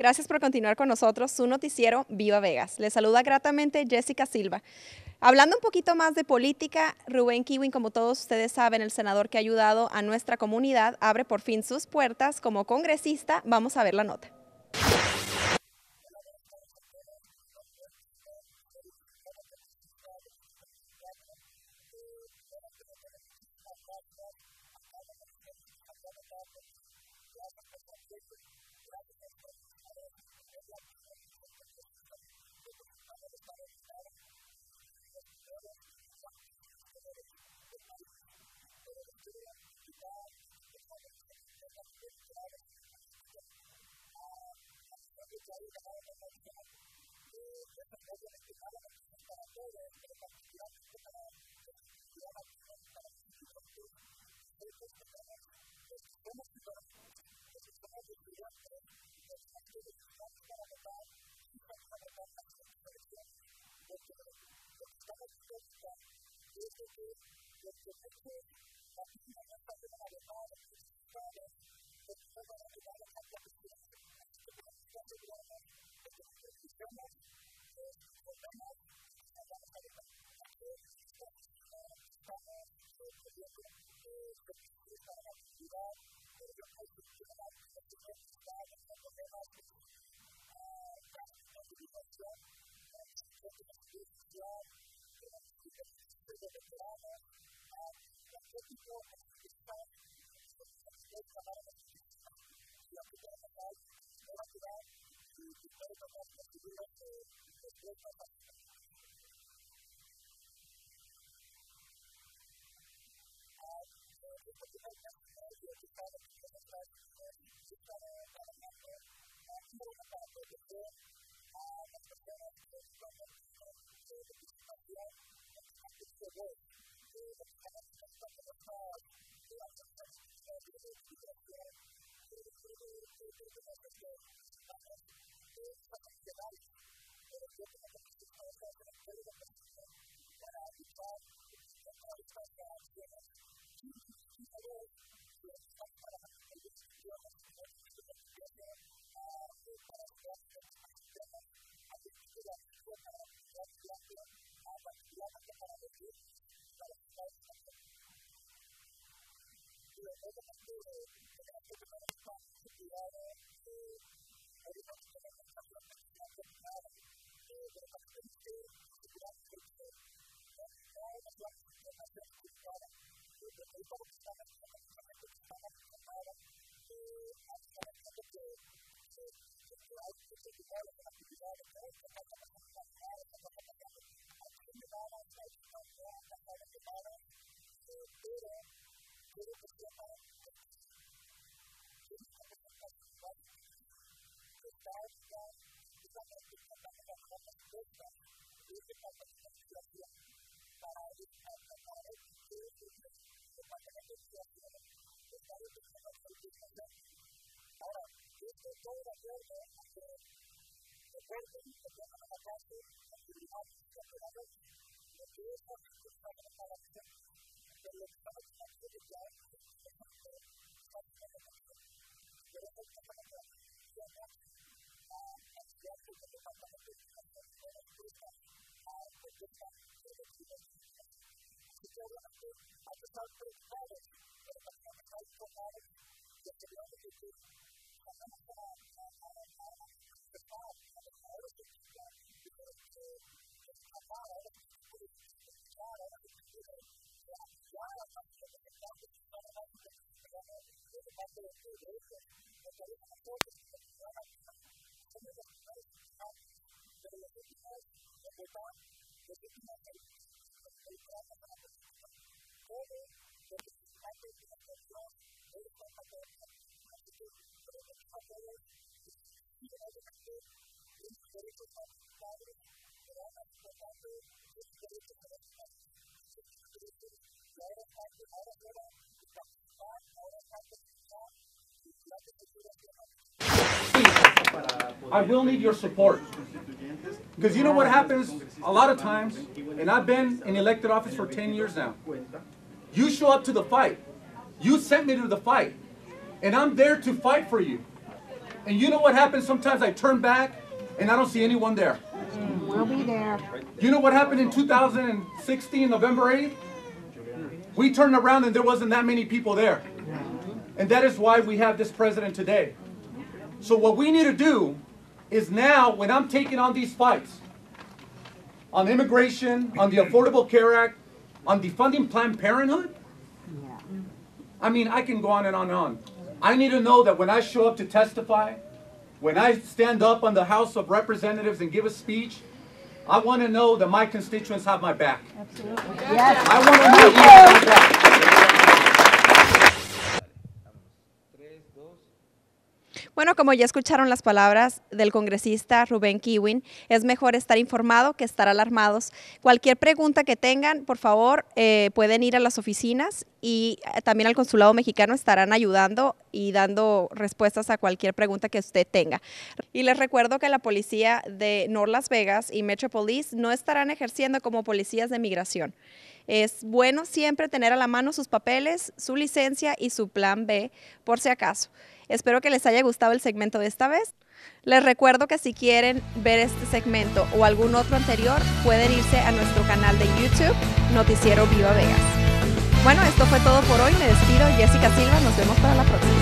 Gracias por continuar con nosotros, su noticiero Viva Vegas. Les saluda gratamente Jessica Silva. Hablando un poquito más de política, Rubén Kihuen, como todos ustedes saben, el senador que ha ayudado a nuestra comunidad, abre por fin sus puertas como congresista. Vamos a ver la nota. I will need your support. Because you know what happens a lot of times, and I've been in elected office for 10 years now. You show up to the fight. You sent me to the fight. And I'm there to fight for you. And you know what happens? Sometimes I turn back and I don't see anyone there. We'll be there. You know what happened in 2016, November 8th? We turned around and there wasn't that many people there. And that is why we have this president today. So what we need to do is now, when I'm taking on these fights, on immigration, on the Affordable Care Act, on defunding Planned Parenthood, I mean, I can go on and on and on. I need to know that when I show up to testify, when I stand up on the House of Representatives and give a speech, I want to know that my constituents have my back. Absolutely. Yes. I want to know you have my back. Bueno, como ya escucharon las palabras del congresista Rubén Kihuen, es mejor estar informado que estar alarmados. Cualquier pregunta que tengan, por favor, pueden ir a las oficinas y también al Consulado Mexicano estarán ayudando y dando respuestas a cualquier pregunta que usted tenga. Y les recuerdo que la policía de North Las Vegas y Metro Police no estarán ejerciendo como policías de migración. Es bueno siempre tener a la mano sus papeles, su licencia y su plan B, por si acaso. Espero que les haya gustado el segmento de esta vez. Les recuerdo que si quieren ver este segmento o algún otro anterior, pueden irse a nuestro canal de YouTube, Noticiero Viva Vegas. Bueno, esto fue todo por hoy. Me despido, Jessica Silva. Nos vemos para la próxima.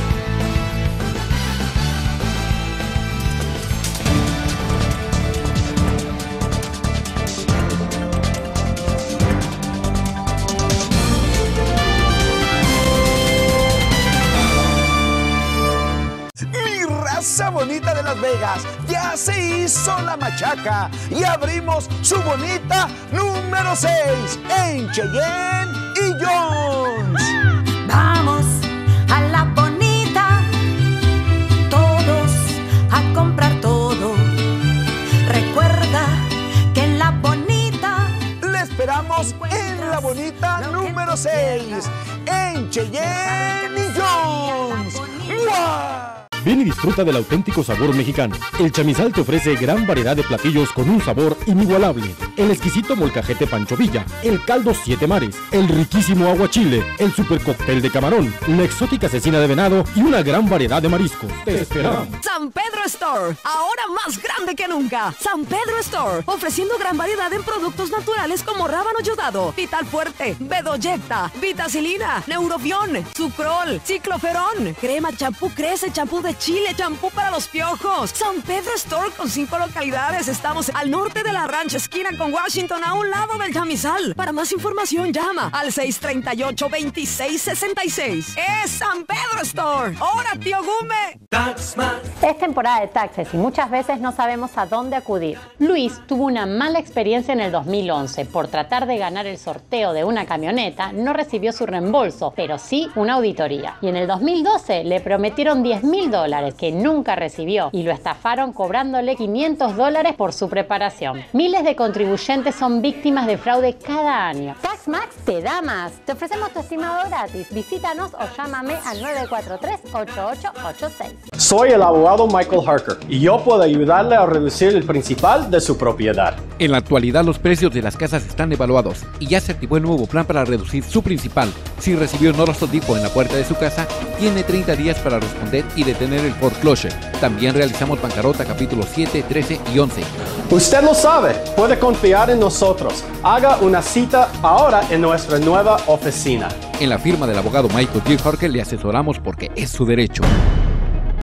Raza bonita de Las Vegas, ya se hizo la machaca y abrimos su bonita número 6 en Cheyenne y Jones. Vamos a la bonita, todos a comprar todo. Recuerda que en la bonita le esperamos en la bonita número 6 en Cheyenne y Jones. ¡Wow! Ven y disfruta del auténtico sabor mexicano. El Chamizal te ofrece gran variedad de platillos con un sabor inigualable. El exquisito molcajete Pancho Villa, el caldo Siete Mares, el riquísimo aguachile, el super cóctel de camarón, la exótica cecina de venado y una gran variedad de mariscos. Te esperamos. San Pedro Store, ahora más grande que nunca. San Pedro Store, ofreciendo gran variedad en productos naturales como rábano yodado, Vital Fuerte, Bedoyecta, Vitacilina, Neurobión, Sucrol, Cicloferón, crema, champú Crece, champú de Chile, champú para los piojos. San Pedro Store con 5 localidades. Estamos al norte de la Ranch, esquina con Washington, a un lado del Chamizal. Para más información llama al 638-2666. ¡Es San Pedro Store! ¡Ahora, tío Gume! Es temporada de taxes y muchas veces no sabemos a dónde acudir. Luis tuvo una mala experiencia en el 2011. Por tratar de ganar el sorteo de una camioneta, no recibió su reembolso, pero sí una auditoría. Y en el 2012 le prometieron $10,000 que nunca recibió y lo estafaron cobrándole $500 por su preparación. Miles de contribuyentes son víctimas de fraude cada año. TaxMax te da más. Te ofrecemos tu estimado gratis. Visítanos o llámame al 943-8886. Soy el abogado Michael Harker y yo puedo ayudarle a reducir el principal de su propiedad. En la actualidad los precios de las casas están evaluados y ya se activó el nuevo plan para reducir su principal. Si recibió no los tipo en la puerta de su casa, tiene 30 días para responder y detener el foreclosure. También realizamos bancarrota capítulos 7, 13 y 11. Usted lo sabe, puede confiar en nosotros. Haga una cita ahora en nuestra nueva oficina. En la firma del abogado Michael G. Harker le asesoramos porque es su derecho.